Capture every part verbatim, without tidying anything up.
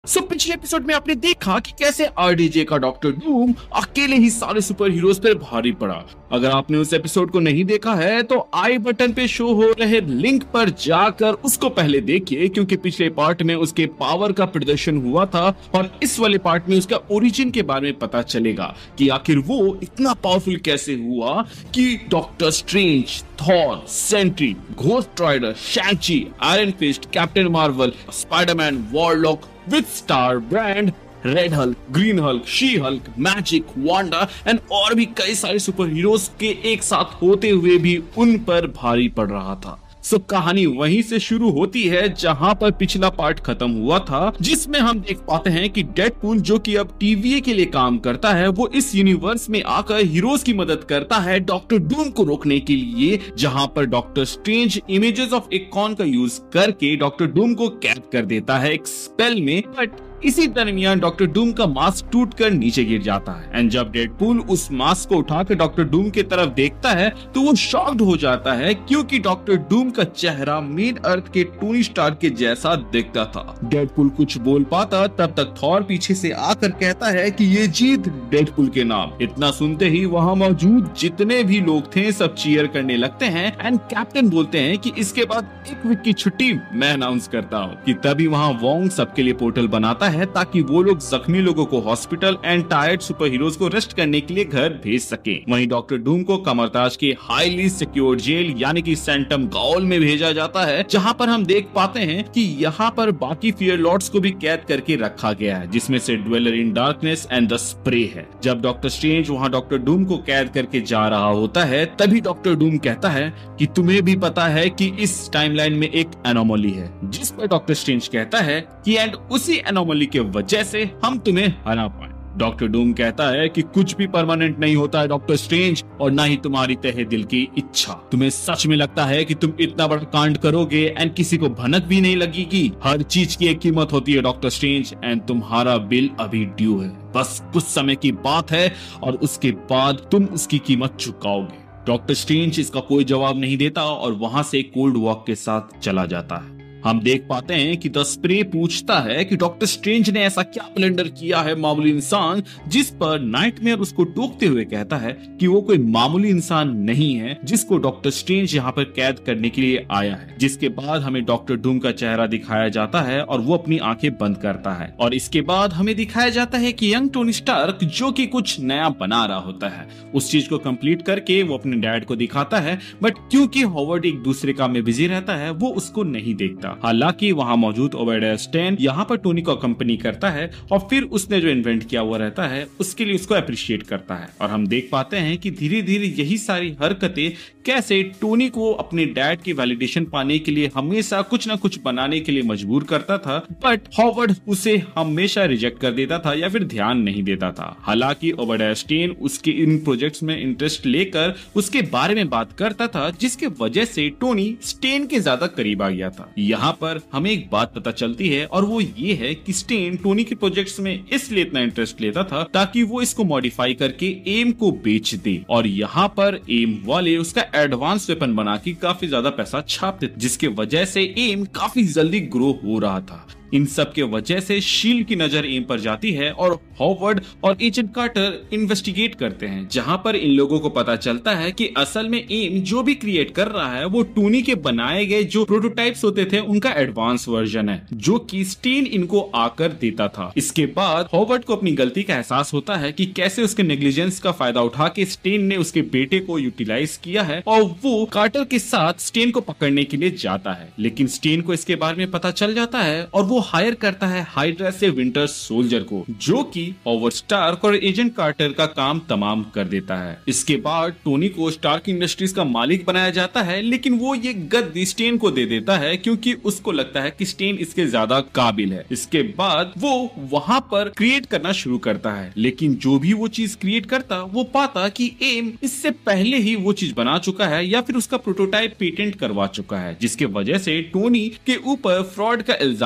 सो पिछले एपिसोड में आपने देखा कि कैसे आरडीजे का डॉक्टर डूम अकेले ही सारे सुपर हीरोज पर भारी पड़ा। अगर आपने उस एपिसोड को नहीं देखा है तो आई बटन पे शो हो रहे लिंक पर जाकर उसको पहले देखिए, क्योंकि पिछले पार्ट में उसके पावर का प्रदर्शन हुआ था और इस वाले पार्ट में उसका ओरिजिन के बारे में पता चलेगा कि आखिर वो इतना पावरफुल कैसे हुआ कि Doctor Strange, Thor, Sentry, Ghost Rider, Shang Chi, Iron Fist, Captain Marvel, Spider Man, Warlock, with Star Brand, Red Hulk, Green Hulk, She Hulk, Magik, Wanda and और भी कई सारे सुपर हीरोज के एक साथ होते हुए भी उन पर भारी पड़ रहा था। सो so, कहानी वहीं से शुरू होती है जहां पर पिछला पार्ट खत्म हुआ था, जिसमें हम देख पाते हैं कि डेडपूल, जो कि अब टीवीए के लिए काम करता है, वो इस यूनिवर्स में आकर हीरोज की मदद करता है डॉक्टर डूम को रोकने के लिए, जहां पर Doctor Strange images of Ikon का यूज करके डॉक्टर डूम को कैद कर देता है एक स्पेल में। बट इसी दरमियान डॉक्टर डूम का मास्क टूटकर नीचे गिर जाता है एंड जब डेडपूल उस मास्क को उठाकर डॉक्टर डूम की तरफ देखता है तो वो शॉक्ड हो जाता है, क्योंकि डॉक्टर डूम का चेहरा मेन अर्थ के टोनी स्टार्क के जैसा दिखता था। डेडपूल कुछ बोल पाता तब तक थॉर पीछे से आकर कहता है कि ये जीत डेडपूल के नाम। इतना सुनते ही वहाँ मौजूद जितने भी लोग थे सब चीयर करने लगते हैं एंड कैप्टन बोलते हैं कि इसके बाद एक वीक की छुट्टी मैं अनाउंस करता हूँ। कि तभी वहाँ वोंग सबके लिए पोर्टल बनाता है ताकि वो लोग जख्मी लोगों को hospital and tired super heroes को रेस्ट करने के लिए घर भेज सके। वहीं डॉक्टर डूम को कमरताज के हाईली सिक्योर जेल यानी कि सेंटम गाउल में भेजा जाता है, जहां पर हम देख पाते हैं कि यहाँ पर बाकी फियर लॉर्ड्स को भी कैद करके रखा गया है, जिसमें से dweller in darkness and the spray है। जब डॉक्टर स्ट्रेंज वहाँ डॉक्टर डूम को कैद करके जा रहा होता है तभी डॉक्टर डूम कहता है कि तुम्हें भी पता है कि इस टाइमलाइन में एक एनोमली है, जिस पर डॉक्टर स्ट्रेंज कहता है कि एंड उसी एनोमली के वजह से हम तुम्हें हरा पाए। डॉक्टर डूम कहता है कि कुछ भी परमानेंट नहीं होता है डॉक्टर स्ट्रेंज, और ना ही तुम्हारी तहे दिल की इच्छा। तुम्हें सच में लगता है कि तुम इतना बड़ा कांड करोगे एंड किसी को भनक भी नहीं लगेगी? हर चीज की एक कीमत होती है डॉक्टर स्ट्रेंज एंड तुम्हारा बिल अभी ड्यू है। बस कुछ समय की बात है और उसके बाद तुम उसकी कीमत चुकाओगे। डॉक्टर स्ट्रेंज इसका कोई जवाब नहीं देता और वहां से कोल्ड वॉक के साथ चला जाता है। हम देख पाते हैं कि द स्प्रे पूछता है कि डॉक्टर स्ट्रेंज ने ऐसा क्या ब्लंडर किया है मामूली इंसान, जिस पर नाइटमेयर उसको टोकते हुए कहता है कि वो कोई मामूली इंसान नहीं है जिसको डॉक्टर स्ट्रेंज यहाँ पर कैद करने के लिए आया है। जिसके बाद हमें डॉक्टर डूम का चेहरा दिखाया जाता है और वो अपनी आंखें बंद करता है और इसके बाद हमें दिखाया जाता है कि यंग टोनी स्टार्क, जो कि कुछ नया बना रहा होता है, उस चीज को कंप्लीट करके वो अपने डैड को दिखाता है। बट क्योंकि हॉवर्ड एक दूसरे काम में बिजी रहता है वो उसको नहीं देखता। हालांकि वहां मौजूद ओबेडिया स्टैन यहाँ पर टोनी को कंपनी करता है और फिर उसने जो इन्वेंट किया हुआ रहता है उसके लिए उसको अप्रिशिएट करता है। और हम देख पाते हैं कि धीरे धीरे यही सारी हरकतें कैसे टोनी को अपने डैड की वैलिडेशन पाने के लिए हमेशा कुछ ना कुछ बनाने के लिए मजबूर करता था, बट हॉवर्ड उसे हमेशा रिजेक्ट कर देता था या फिर ध्यान नहीं देता था। हालांकि ओबेडिया स्टैन उसके इन प्रोजेक्ट्स में इंटरेस्ट लेकर उसके बारे में बात करता था, जिसके वजह से टोनी स्टेन के ज्यादा करीब आ गया था। यहाँ पर हमें एक बात पता चलती है और वो ये है कि स्टेन टोनी के प्रोजेक्ट्स में इसलिए इतना इंटरेस्ट लेता था ताकि वो इसको मॉडिफाई करके एम को बेच दे और यहाँ पर एम वाले उसका एडवांस वेपन बना के काफी ज्यादा पैसा छापते, जिसके वजह से एम काफी जल्दी ग्रो हो रहा था। इन सब के वजह से शील्ड की नजर एम पर जाती है और हॉवर्ड और एजेंट कार्टर इन्वेस्टिगेट करते हैं, जहां पर इन लोगों को पता चलता है कि असल में एम जो भी क्रिएट कर रहा है वो टोनी के बनाए गए जो प्रोटोटाइप्स होते थे उनका एडवांस वर्जन है, जो कि स्टेन इनको आकर देता था। इसके बाद हॉवर्ड को अपनी गलती का एहसास होता है कि कैसे उसके नेग्लिजेंस का फायदा उठा के स्टेन ने उसके बेटे को यूटिलाइज किया है और वो कार्टर के साथ स्टेन को पकड़ने के लिए जाता है। लेकिन स्टेन को इसके बारे में पता चल जाता है और वो हायर करता है हाइड्रा से विंटर सोल्जर को, जो कि हॉवर्ड स्टार्क और एजेंट कार्टर का काम तमाम कर देता है। इसके बाद टोनी को स्टार्क इंडस्ट्रीज का मालिक बनाया जाता है, लेकिन वो ये गद्दी स्टेन को दे देता है क्योंकि उसको लगता है कि स्टेन इसके ज्यादा काबिल है। इसके बाद वो वहां पर क्रिएट करना शुरू करता है, लेकिन जो भी वो चीज क्रिएट करता वो पाता कि एम इससे पहले ही वो चीज बना चुका है या फिर उसका प्रोटोटाइप पेटेंट करवा चुका है, जिसके वजह से टोनी के ऊपर फ्रॉड का इल्जाम लग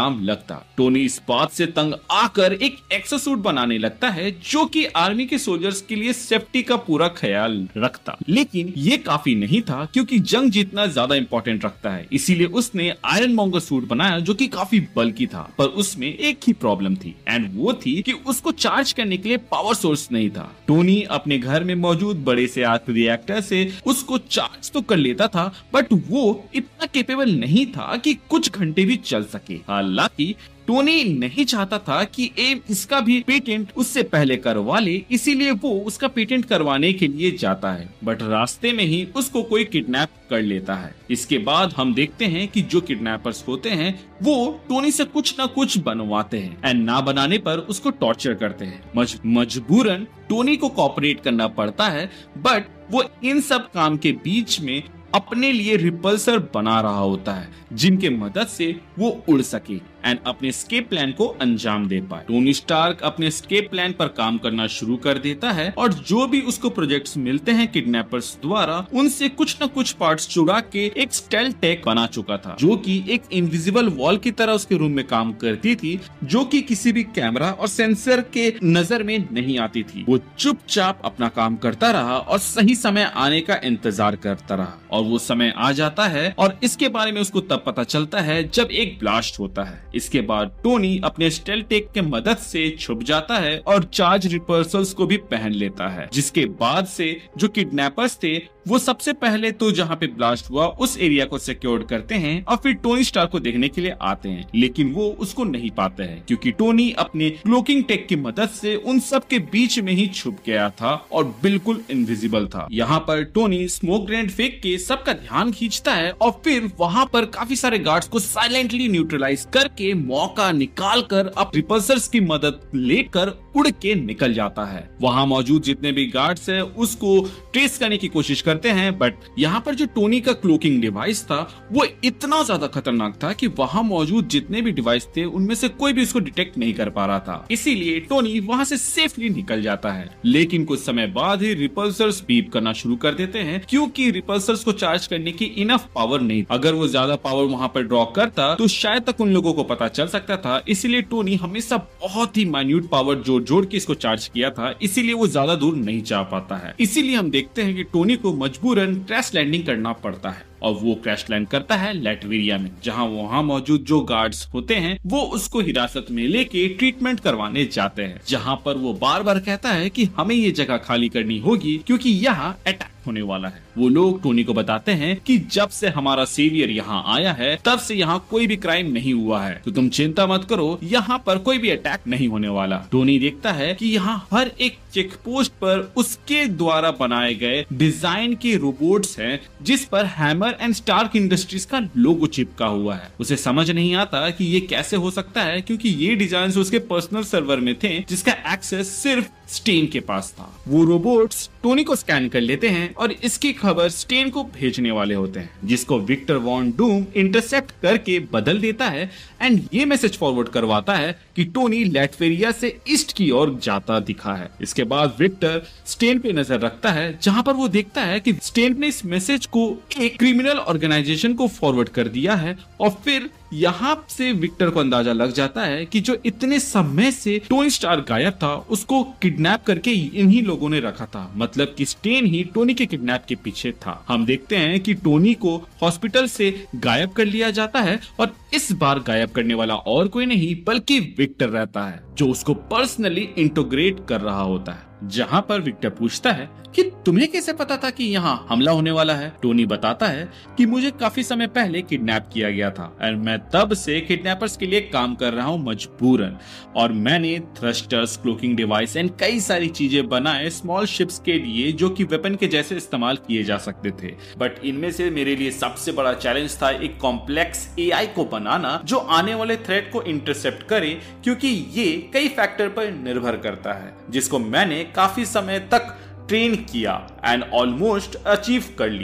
लगता। टोनी इस बात से तंग आकर एक एक्सोसूट बनाने लगता है जो कि आर्मी के सोल्जर्स के लिए सेफ्टी का पूरा ख्याल रखता। लेकिन ये काफी नहीं था क्योंकि जंग जीतना ज्यादा इंपॉर्टेंट रखता है, इसीलिए उसने आयरन मॉन्गर सूट बनाया जो कि काफी बल्कि था। पर उसमें एक ही प्रॉब्लम थी एंड वो थी कि उसको चार्ज करने के लिए पावर सोर्स नहीं था। टोनी अपने घर में मौजूद बड़े से आर्क रिएक्टर से उसको चार्ज तो कर लेता था, बट वो इतना कैपेबल नहीं था कि कुछ घंटे भी चल सके। हालांकि टोनी नहीं चाहता था कि एम इसका भी पेटेंट उससे पहले करवा ले, इसीलिए वो उसका पेटेंट करवाने के लिए जाता है, बट रास्ते में ही उसको कोई किडनैप कर लेता है। इसके बाद हम देखते हैं कि जो किडनैपर्स होते हैं वो टोनी से कुछ ना कुछ बनवाते हैं एंड ना बनाने पर उसको टॉर्चर करते हैं। मज, मजबूरन टोनी को कोऑपरेट करना पड़ता है, बट वो इन सब काम के बीच में अपने लिए रिपल्सर बना रहा होता है जिनके मदद से वो उड़ सके एंड अपने एस्केप प्लान को अंजाम दे पाए। टोनी स्टार्क अपने एस्केप प्लान पर काम करना शुरू कर देता है और जो भी उसको प्रोजेक्ट्स मिलते हैं किडनैपर्स द्वारा उनसे कुछ न कुछ पार्ट्स चुरा के एक स्टेल्थ टेक बना चुका था जो कि एक इनविजिबल वॉल की तरह उसके रूम में काम करती थी, जो कि किसी भी कैमरा और सेंसर के नजर में नहीं आती थी। वो चुपचाप अपना काम करता रहा और सही समय आने का इंतजार करता रहा और वो समय आ जाता है और इसके बारे में उसको तब पता चलता है जब एक ब्लास्ट होता है। इसके बाद टोनी अपने स्टेल्थ टेक के मदद से छुप जाता है और चार्ज रिपर्सल्स को भी पहन लेता है, जिसके बाद से जो किडनैपर्स थे वो सबसे पहले तो जहाँ पे ब्लास्ट हुआ उस एरिया को सिक्योर करते हैं और फिर टोनी स्टार्क को देखने के लिए आते हैं, लेकिन वो उसको नहीं पाते हैं क्योंकि टोनी अपने क्लोकिंग टेक की मदद से उन सब के बीच में ही छुप गया था और बिल्कुल इनविजिबल था। यहाँ पर टोनी स्मोक ग्रेनेड फेंक के सबका ध्यान खींचता है और फिर वहाँ पर काफी सारे गार्ड्स को साइलेंटली न्यूट्रलाइज करके मौका निकाल कर अब रिपल्सर्स की मदद लेकर उड़ के निकल जाता है। वहाँ मौजूद जितने भी गार्ड्स हैं उसको ट्रेस करने की कोशिश करते हैं, बट यहाँ पर जो टोनी का क्लोकिंग डिवाइस था वो इतना ज्यादा खतरनाक था कि वहाँ मौजूद जितने भी डिवाइस थे उनमें से कोई भी उसको डिटेक्ट नहीं कर पा रहा था, इसीलिए टोनी वहाँ से सेफली निकल जाता है। लेकिन कुछ समय बाद ही रिपल्सर्स बीप करना शुरू कर देते हैं क्योंकि रिपल्सर्स को चार्ज करने की इनफ पावर नहीं। अगर वो ज्यादा पावर वहाँ पर ड्रॉ करता तो शायद तक उन लोगों को पता चल सकता था, इसीलिए टोनी हमेशा बहुत ही माइन्यूट पावर जोड़ जोड़ के इसको चार्ज किया था, इसीलिए वो ज्यादा दूर नहीं जा पाता है। इसीलिए हम देखते हैं कि टोनी को मजबूरन क्रैश लैंडिंग करना पड़ता है और वो क्रैश लैंड करता है लैटविरिया में, जहां वहां मौजूद जो गार्ड्स होते हैं वो उसको हिरासत में लेके ट्रीटमेंट करवाने जाते हैं, जहां पर वो बार बार कहता है कि हमें ये जगह खाली करनी होगी क्योंकि यहाँ अटैक होने वाला है। वो लोग टोनी को बताते हैं कि जब से हमारा सेवियर यहाँ आया है तब से यहाँ कोई भी क्राइम नहीं हुआ है, तो तुम चिंता मत करो, यहाँ पर कोई भी अटैक नहीं होने वाला। टोनी देखता है कि यहाँ हर एक चेक पोस्ट पर उसके द्वारा बनाए गए डिजाइन के रोबोट्स हैं जिस पर हैमर एंड स्टार्क इंडस्ट्रीज का लोगो चिपका हुआ है। उसे समझ नहीं आता कि ये कैसे हो सकता है क्योंकि ये डिजाइन उसके पर्सनल सर्वर में थे जिसका एक्सेस सिर्फ स्टेन के पास था। वो रोबोट्स टोनी को स्कैन कर लेते हैं और इसकी खबर स्टेन को भेजने वाले होते हैं, जिसको विक्टर वॉन डूम इंटरसेप्ट करके बदल देता है एंड ये मैसेज फॉरवर्ड करवाता है कि टोनी लैटवेरिया से ईस्ट की ओर जाता दिखा है। इसके बाद विक्टर स्टेन पे नजर रखता है जहां पर वो देखता है कि स्टेन ने इस मैसेज को एक क्रिमिनल ऑर्गेनाइजेशन को फॉरवर्ड कर दिया है और फिर यहाँ से विक्टर को अंदाजा लग जाता है कि जो इतने समय से टोनी स्टार्क गायब था उसको किडनैप करके इन्हीं लोगों ने रखा था, मतलब कि स्टेन ही टोनी के किडनैप के पीछे था। हम देखते हैं कि टोनी को हॉस्पिटल से गायब कर लिया जाता है और इस बार गायब करने वाला और कोई नहीं बल्कि विक्टर रहता है जो उसको पर्सनली इंटीग्रेट कर रहा होता है। जहां पर विक्टर पूछता है कि तुम्हें कैसे पता था कि यहाँ हमला होने वाला है। टोनी बताता है कि मुझे काफी समय पहले किडनैप किया गया था और मैं तब से किडनैपर्स के लिए काम कर रहा हूँ मजबूरन, और मैंने थ्रस्टर्स, क्लोकिंग डिवाइस एंड कई सारी चीजें बनाए स्मॉल शिप्स के लिए जो कि वेपन के जैसे इस्तेमाल किए जा सकते थे। बट इनमें से मेरे लिए सबसे बड़ा चैलेंज था एक कॉम्प्लेक्स एआई को बनाना जो आने वाले थ्रेट को इंटरसेप्ट करे, क्योंकि ये कई फैक्टर पर निर्भर करता है जिसको मैंने काफी समय तक ट्रेन किया एंड ऑलमोस्ट अचीव कर लिया।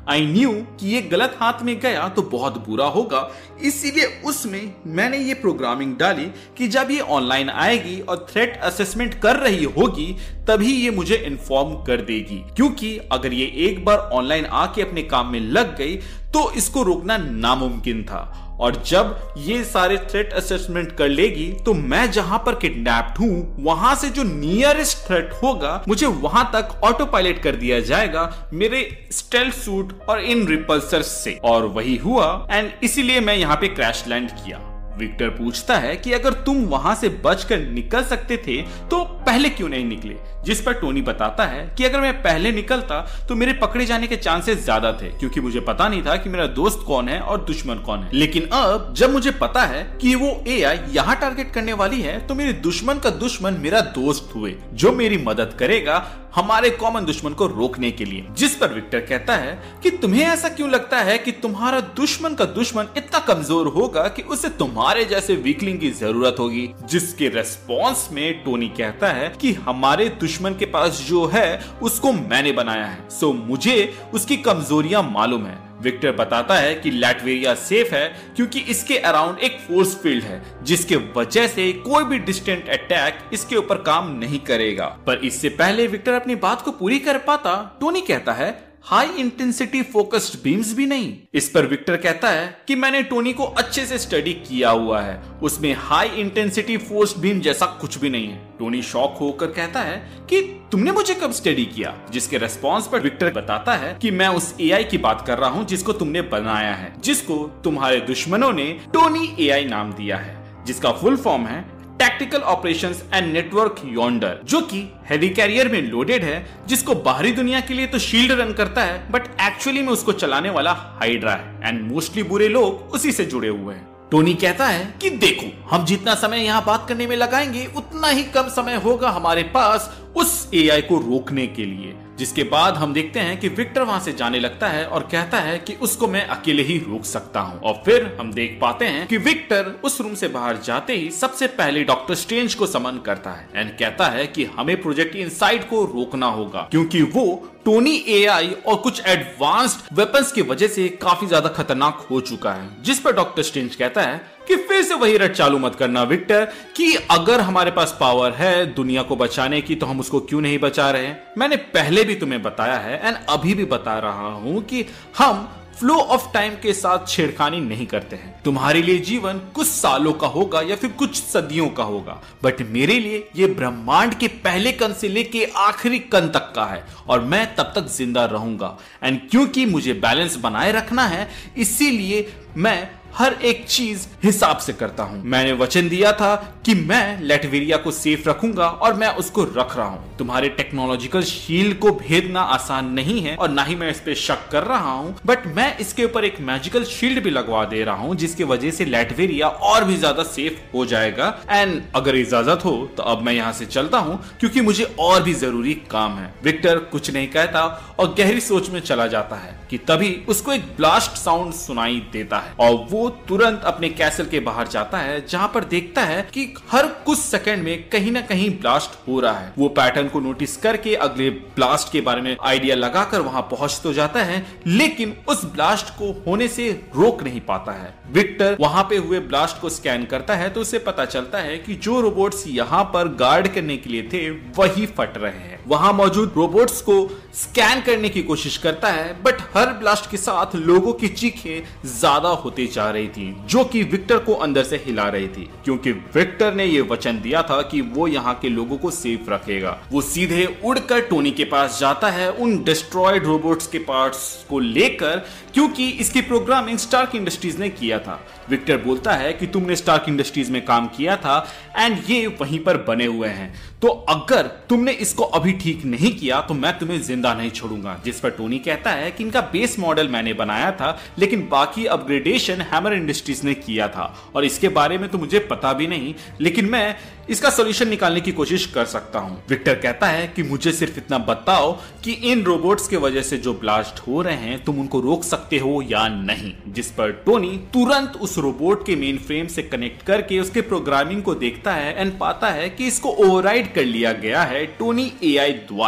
आई न्यू कि ये गलत हाथ में गया तो बहुत बुरा होगा, इसीलिए उसमें मैंने ये प्रोग्रामिंग डाली कि जब ये ऑनलाइन आएगी और थ्रेट असेसमेंट कर रही होगी तभी ये मुझे इन्फॉर्म कर देगी, क्योंकि अगर ये एक बार ऑनलाइन आके अपने काम में लग गई तो इसको रोकना नामुमकिन था। और जब ये सारे थ्रेट असेसमेंट कर लेगी तो मैं जहां पर किडनैप्ड हूं वहां से जो नियरेस्ट थ्रेट होगा मुझे वहां तक ऑटो पायलट कर दिया जाएगा मेरे स्टेल्थ सूट और इन रिपल्सर्स से, और वही हुआ एंड इसीलिए मैं यहाँ पे क्रैश लैंड किया। विक्टर पूछता है कि अगर तुम वहां से बचकर निकल सकते थे तो पहले क्यों नहीं निकले, जिस पर टोनी बताता है कि अगर मैं पहले निकलता तो मेरे पकड़े जाने के चांसेस ज्यादा थे, क्योंकि मुझे पता नहीं था कि मेरा दोस्त कौन है और दुश्मन कौन है। लेकिन अब जब मुझे पता है कि वो एआई यहाँ टारगेट करने वाली है तो मेरे दुश्मन का दुश्मन मेरा दोस्त हुए जो मेरी मदद करेगा हमारे कॉमन दुश्मन को रोकने के लिए। जिस पर विक्टर कहता है कि तुम्हें ऐसा क्यों लगता है कि तुम्हारा दुश्मन का दुश्मन इतना कमजोर होगा कि उसे तुम्हारे जैसे वीकलिंग की जरूरत होगी, जिसके रेस्पॉन्स में टोनी कहता है कि हमारे दुश्मन के पास जो है उसको मैंने बनाया है, सो मुझे उसकी कमजोरियां मालूम है। विक्टर बताता है कि लैटवेरिया सेफ है क्योंकि इसके अराउंड एक फोर्स फील्ड है जिसके वजह से कोई भी डिस्टेंट अटैक इसके ऊपर काम नहीं करेगा। पर इससे पहले विक्टर अपनी बात को पूरी कर पाता, टोनी कहता है हाई इंटेंसिटी फोकस्ड बीम्स भी नहीं। इस पर विक्टर कहता है कि मैंने टोनी को अच्छे से स्टडी किया हुआ है, उसमें हाई इंटेंसिटी फोर्स्ड बीम जैसा कुछ भी नहीं है। टोनी शॉक होकर कहता है कि तुमने मुझे कब स्टडी किया, जिसके रेस्पॉन्स पर विक्टर बताता है कि मैं उस एआई की बात कर रहा हूं जिसको तुमने बनाया है, जिसको तुम्हारे दुश्मनों ने टोनी एआई नाम दिया है, जिसका फुल फॉर्म है tactical operations and network yonder, जो कि हेली कैरियर में लोडेड है, जिसको बाहरी दुनिया के लिए तो शील्ड रन करता है बट एक्चुअली में उसको चलाने वाला हाइड्रा है एंड मोस्टली बुरे लोग उसी से जुड़े हुए हैं। टोनी कहता है कि देखो, हम जितना समय यहाँ बात करने में लगाएंगे उतना ही कम समय होगा हमारे पास उस एआई को रोकने के लिए। जिसके बाद हम देखते हैं कि विक्टर वहां से जाने लगता है और कहता है कि उसको मैं अकेले ही रोक सकता हूं। और फिर हम देख पाते हैं कि विक्टर उस रूम से बाहर जाते ही सबसे पहले डॉक्टर स्ट्रेंज को समन करता है एंड कहता है कि हमें प्रोजेक्ट इनसाइड को रोकना होगा, क्योंकि वो टोनी एआई और कुछ एडवांस्ड वेपन्स की वजह से काफी ज्यादा खतरनाक हो चुका है। जिस पर डॉक्टर स्ट्रेंज कहता है कि फिर से वही रट चालू मत करना विक्टर, कि अगर हमारे पास पावर है दुनिया को बचाने की तो हम उसको क्यों नहीं बचा रहे हैं। मैंने पहले भी तुम्हें बताया है एंड अभी भी बता रहा हूं कि हम फ्लो ऑफ टाइम के साथ छेड़खानी नहीं करते हैं। तुम्हारे लिए जीवन कुछ सालों का होगा या फिर कुछ सदियों का होगा, बट मेरे लिए ये ब्रह्मांड के पहले कण से लेके आखिरी कण तक का है और मैं तब तक जिंदा रहूंगा। एंड क्योंकि मुझे बैलेंस बनाए रखना है इसीलिए मैं हर एक चीज हिसाब से करता हूं। मैंने वचन दिया था कि मैं लैटवेरिया को सेफ रखूंगा और मैं उसको रख रहा हूं। तुम्हारे टेक्नोलॉजिकल शील्ड को भेदना आसान नहीं है और ना ही मैं इस पे शक कर रहा हूं, बट मैं इसके ऊपर एक मैजिकल शील्ड भी लगवा दे रहा हूं जिसकी वजह से लैटवेरिया और भी ज्यादा सेफ हो जाएगा। एंड अगर इजाजत हो तो अब मैं यहां से चलता हूं क्योंकि मुझे और भी जरूरी काम है। विक्टर कुछ नहीं कहता और गहरी सोच में चला जाता है कि तभी उसको एक ब्लास्ट साउंड सुनाई देता है और वो तुरंत अपने कैसल के बाहर जाता है, जहां पर देखता है कि हर कुछ सेकंड में कहीं ना कहीं ब्लास्ट हो रहा है। वो पैटर्न को नोटिस करके अगले ब्लास्ट के बारे में आइडिया लगाकर वहां पहुंच तो जाता है, लेकिन उस ब्लास्ट को होने से रोक नहीं पाता है। विक्टर वहां पे हुए ब्लास्ट को स्कैन करता है तो उसे पता चलता है कि जो रोबोट्स यहां पर गार्ड करने के लिए थे वही फट रहे हैं। वहां मौजूद रोबोट्स को स्कैन करने की कोशिश करता है, बट हर ब्लास्ट के साथ लोगों की चीखें ज्यादा होती जा रही थी, जो कि विक्टर को अंदर से हिला रही थी, क्योंकि विक्टर ने यह वचन दिया था कि वो यहाँ के लोगों को सेफ रखेगा। वो सीधे उड़कर टोनी के पास जाता है उन डिस्ट्रॉयड रोबोट्स के पार्ट्स को लेकर, क्योंकि इसकी प्रोग्रामिंग स्टार्क इंडस्ट्रीज ने किया था। विक्टर बोलता है कि तुमने स्टार्क इंडस्ट्रीज में काम किया था एंड ये वहीं पर बने हुए हैं, तो अगर तुमने इसको अभी ठीक नहीं किया तो मैं तुम्हें जिंदा नहीं छोड़ूंगा। जिस पर टोनी कहता है कि इनका बेस मॉडल मैंने बनाया था, लेकिन बाकी अपग्रेडेशन हैमर इंडस्ट्रीज ने किया था और इसके बारे में तो मुझे पता भी नहीं, लेकिन मैं इसका सॉल्यूशन निकालने की कोशिश कर सकता हूं। विक्टर कहता है कि मुझे सिर्फ इतना बताओ कि इन रोबोट्स के वजह से जो ब्लास्ट हो रहे हैं तुम उनको रोक सकते हो या नहीं। जिस पर टोनी तुरंत उस रोबोट के मेन फ्रेम से कनेक्ट करके उसके प्रोग्रामिंग को देखता है एंड पाता है कि इसको ओवरराइड कर लिया गया है टोनी एआई द्वारा,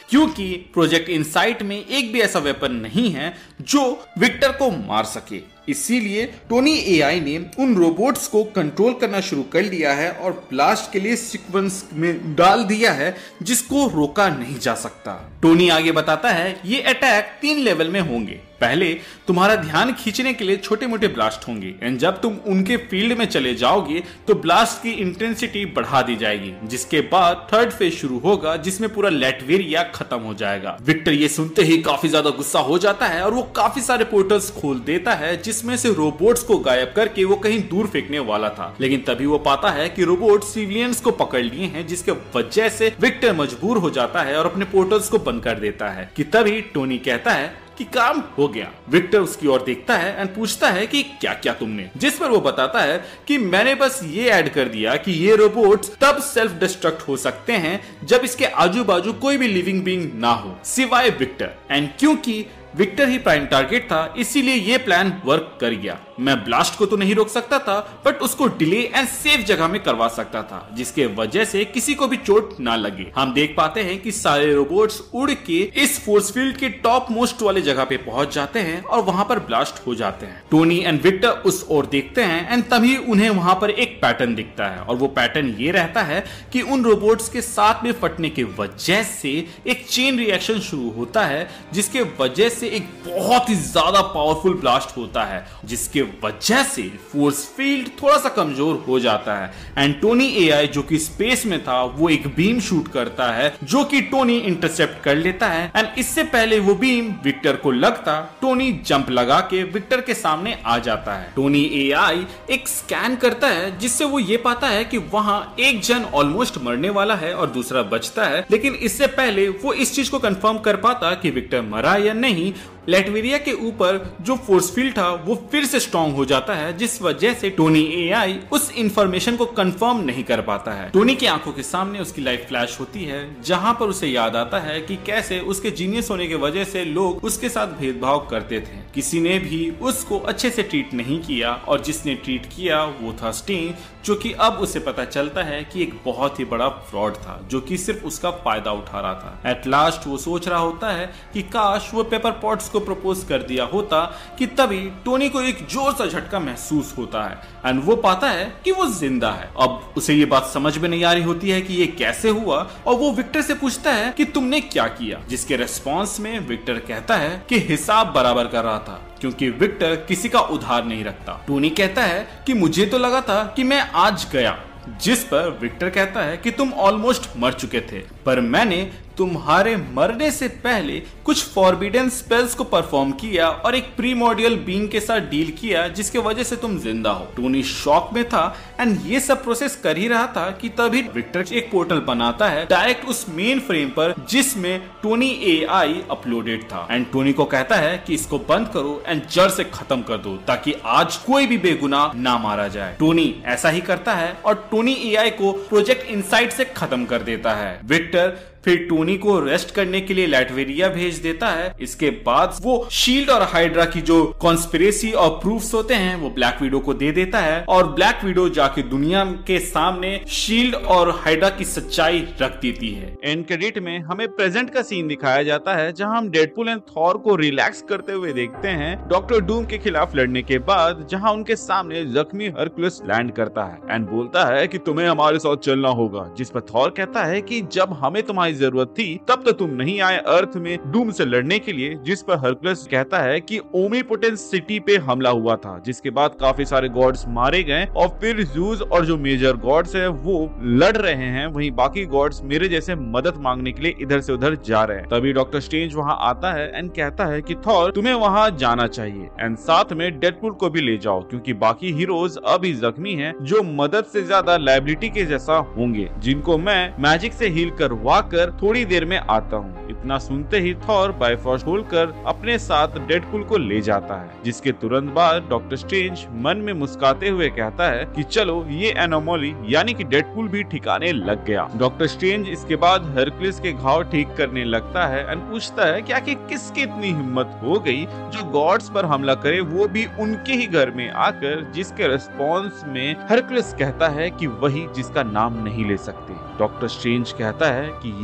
क्योंकि प्रोजेक्ट इनसाइट में एक भी ऐसा वेपन नहीं है जो विक्टर को मार सके। इसीलिए टोनी एआई ने उन रोबोट्स को कंट्रोल करना शुरू कर लिया है और ब्लास्ट के लिए सीक्वेंस में डाल दिया है जिसको रोका नहीं जा सकता। टोनी आगे बताता है ये अटैक तीन लेवल में होंगे। पहले तुम्हारा ध्यान खींचने के लिए छोटे मोटे ब्लास्ट होंगे एंड जब तुम उनके फील्ड में चले जाओगे तो ब्लास्ट की इंटेंसिटी बढ़ा दी जाएगी, जिसके बाद थर्ड फेज शुरू होगा जिसमें पूरा लैटवेरिया खत्म हो जाएगा। विक्टर ये सुनते ही काफी ज्यादा गुस्सा हो जाता है और वो काफी सारे पोर्टल्स खोल देता है जिसमें से रोबोट्स को गायब करके वो कहीं दूर फेंकने वाला था, लेकिन तभी वो पाता है कि रोबोट सिविलियंस को पकड़ लिए हैं, जिसके वजह से विक्टर मजबूर हो जाता है और अपने पोर्टल्स को बंद कर देता है। कि तभी टोनी कहता है कि काम हो गया। विक्टर उसकी ओर देखता है एंड पूछता है कि क्या क्या तुमने, जिस पर वो बताता है कि मैंने बस ये ऐड कर दिया कि ये रोबोट्स तब सेल्फ डिस्ट्रक्ट हो सकते हैं जब इसके आजू बाजू कोई भी लिविंग बीइंग ना हो सिवाय विक्टर। एंड क्योंकि विक्टर ही प्राइम टारगेट था इसीलिए ये प्लान वर्क कर गया। मैं ब्लास्ट को तो नहीं रोक सकता था बट उसको डिले एंड सेफ जगह में करवा सकता था जिसके वजह से किसी को भी चोट ना लगे। हम देख पाते हैं कि सारे रोबोट्स उड़ के इस फोर्स फील्ड के टॉप मोस्ट वाले जगह पे पहुंच जाते हैं और वहां पर ब्लास्ट हो जाते हैं। टोनी एंड विक्टर उस ओर देखते हैं एंड तभी उन्हें वहां पर एक पैटर्न दिखता है और वो पैटर्न ये रहता है कि उन रोबोट्स के साथ में फटने के वजह से एक चेन रिएक्शन शुरू होता है जिसके वजह से एक बहुत ही ज्यादा पावरफुल ब्लास्ट होता है जिसके वजह से फोर्स फील्ड थोड़ा सा कमजोर हो जाता है। एंड टोनी एआई जो कि स्पेस में था वो एक बीम शूट करता है जो कि टोनी इंटरसेप्ट कर लेता है एंड इससे पहले वो बीम विक्टर को लगता टोनी जंप लगा के विक्टर के सामने आ जाता है। टोनी एआई एक स्कैन करता है जिससे वो ये पाता है कि वहां एक जन ऑलमोस्ट मरने वाला है और दूसरा बचता है, लेकिन इससे पहले वो इस चीज को कंफर्म कर पाता कि विक्टर मरा या नहीं। लैटवेरिया के ऊपर जो फोर्स फील्ड था वो फिर से स्ट्रांग हो जाता है जिस वजह से टोनी एआई उस इंफॉर्मेशन को कंफर्म नहीं कर पाता है। टोनी की आंखों के सामने उसकी लाइफ फ्लैश होती है जहां पर उसे याद आता है कि कैसे उसके जीनियस होने की वजह से लोग उसके साथ भेदभाव करते थे। किसी ने भी उसको अच्छे से ट्रीट नहीं किया और जिसने ट्रीट किया वो था स्टिंग, जो कि अब उसे पता चलता है कि एक बहुत ही बड़ा फ्रॉड था जो कि सिर्फ उसका फायदा उठा रहा था। एट लास्ट वो सोच रहा होता है कि काश वो पेपर पॉट्स को प्रपोज कर दिया होता कि तभी टोनी को एक जोर सा झटका महसूस होता है एंड वो पाता है कि वो जिंदा है। अब उसे ये बात समझ में नहीं आ रही होती है कि ये कैसे हुआ और वो विक्टर से पूछता है कि तुमने क्या किया, जिसके रिस्पॉन्स में विक्टर कहता है कि हिसाब बराबर कर रहा था क्योंकि विक्टर किसी का उधार नहीं रखता। टोनी कहता है कि मुझे तो लगा था कि मैं आज गया, जिस पर विक्टर कहता है कि तुम ऑलमोस्ट मर चुके थे पर मैंने तुम्हारे मरने से पहले कुछ फॉरबिडन स्पेल्स को परफॉर्म किया और एक प्रीमोडियल बीइंग के साथ डील किया जिसके वजह से तुम जिंदा हो। टोनी शॉक में था एंड ये सब प्रोसेस कर ही रहा था कि तभी विक्टर एक पोर्टल बनाता है डायरेक्ट उस मेन फ्रेम पर जिसमें टोनी एआई अपलोडेड था एंड टोनी को कहता है कि इसको बंद करो एंड जड़ से खत्म कर दो ताकि आज कोई भी बेगुनाह ना मारा जाए। टोनी ऐसा ही करता है और टोनी एआई को प्रोजेक्ट इनसाइट से खत्म कर देता है। विक्टर फिर टोनी को रेस्ट करने के लिए लैटवेरिया भेज देता है। इसके बाद वो शील्ड और हाइड्रा की जो कॉन्स्पिरेसी और प्रूफ्स होते हैं वो ब्लैक विडो को दे देता है और ब्लैक विडो जाके दुनिया के सामने शील्ड और हाइड्रा की सच्चाई रख देती है। एंड क्रेडिट में हमें प्रेजेंट का सीन दिखाया जाता है जहां हम डेडपूल एंड थॉर को रिलैक्स करते हुए देखते हैं डॉक्टर डूम के खिलाफ लड़ने के बाद, जहां उनके सामने जख्मी हरक्युलस लैंड करता है एंड बोलता है कि तुम्हें हमारे साथ चलना होगा, जिस पर थॉर कहता है कि जब हमें तुम्हारी जरूरत थी तब तो तुम नहीं आए अर्थ में डूम से लड़ने के लिए, जिस पर हरक्युलस कहता है कि ओमनीपोटेंस सिटी पे हमला हुआ था जिसके बाद काफी सारे गॉड्स मारे गए और फिर ज़ूस और जो मेजर गॉड्स है वो लड़ रहे हैं, वहीं बाकी गॉड्स मेरे जैसे मदद मांगने के लिए इधर से उधर जा रहे हैं। तभी डॉक्टर स्ट्रेंज वहां आता है एंड कहता है कि थॉर तुम्हें वहां जाना चाहिए एंड साथ में डेडपूल को भी ले जाओ क्योंकि बाकी हीरोज अभी जख्मी हैं जो मदद से ज्यादा लायबिलिटी के जैसा होंगे, जिनको मैं मैजिक से हील करवा कर थोड़ी देर में आता हूँ। इतना सुनते ही थॉर बाइफॉर्स खोलकर अपने साथ डेडपूल को ले जाता है, जिसके तुरंत बाद डॉक्टर स्ट्रेंज मन में मुस्कुराते हुए कहता है कि चलो ये एनोमली यानी कि डेडपूल भी ठिकाने लग गया। डॉक्टर स्ट्रेंज इसके बाद हरक्युलस के घाव ठीक करने लगता है एंड पूछता है कि आखिर किसकी इतनी हिम्मत हो गई जो गॉड्स पर हमला करे, वो भी उनके ही घर में आकर, जिसके रिस्पॉन्स में हरक्युलस कहता है कि वही जिसका नाम नहीं ले सकते। डॉक्टर स्ट्रेंज कहता है कि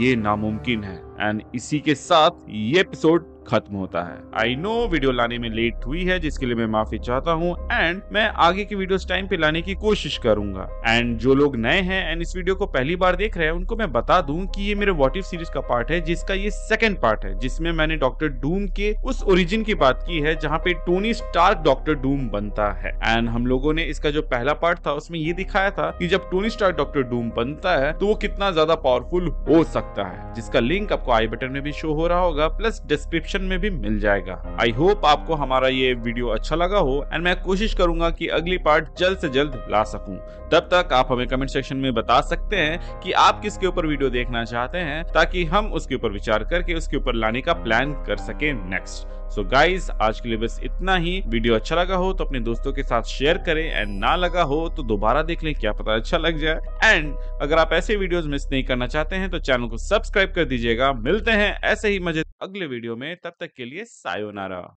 ये नामुमकिन है। एंड इसी के साथ ये एपिसोड खत्म होता है। आई नो वीडियो लाने में लेट हुई है, जिसके लिए मैं माफी चाहता हूँ एंड मैं आगे की वीडियोस टाइम पे लाने की कोशिश करूंगा। एंड जो लोग नए हैं एंड इस वीडियो को पहली बार देख रहे हैं, उनको मैं बता दूं कि ये मेरे व्हाट इफ सीरीज का पार्ट है, जिसका ये सेकंड पार्ट है, जिसमें मैंने डॉक्टर डूम के उस ओरिजिन की बात की है जहाँ पे टोनी स्टार्क डॉक्टर डूम बनता है। एंड हम लोगों ने इसका जो पहला पार्ट था उसमें ये दिखाया था कि जब टोनी स्टार्क डॉक्टर डूम बनता है तो वो कितना ज्यादा पावरफुल हो सकता है, जिसका लिंक आपको आई बटन में भी शो हो रहा होगा, प्लस डिस्क्रिप्शन में भी मिल जाएगा। आई होप आपको हमारा ये वीडियो अच्छा लगा हो एंड मैं कोशिश करूंगा कि अगली पार्ट जल्द से जल्द ला सकूं। तब तक आप हमें कमेंट सेक्शन में बता सकते हैं कि आप किसके ऊपर वीडियो देखना चाहते हैं, ताकि हम उसके ऊपर विचार करके उसके ऊपर लाने का प्लान कर सके नेक्स्ट। सो गाइज, आज के लिए बस इतना ही। वीडियो अच्छा लगा हो तो अपने दोस्तों के साथ शेयर करें एंड ना लगा हो तो दोबारा देख लें, क्या पता अच्छा लग जाए। एंड अगर आप ऐसे वीडियोस मिस नहीं करना चाहते हैं तो चैनल को सब्सक्राइब कर दीजिएगा। मिलते हैं ऐसे ही मजे अगले वीडियो में, तब तक के लिए सायोनारा।